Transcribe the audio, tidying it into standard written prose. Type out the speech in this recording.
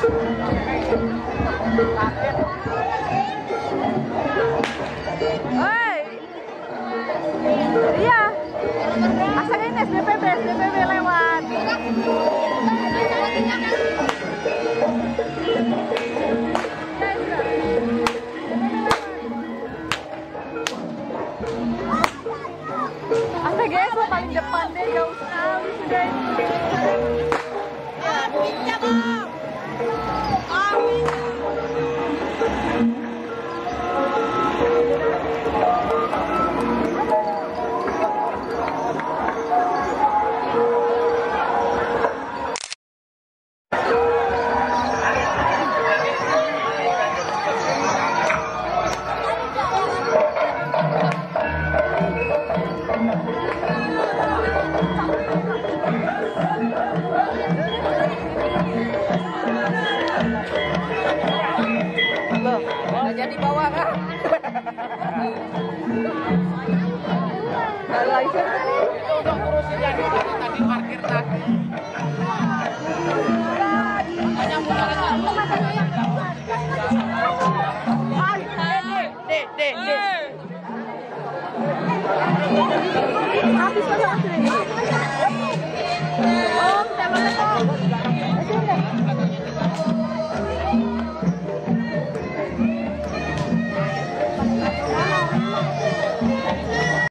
Oi. Iya. Asal ini SBPB lewat. Astaga, lo paling depan deh, jauh sekali sudah ini. Loh, nggak jadi bawa kan? Udah ngurusin yang tadi parkir tadi.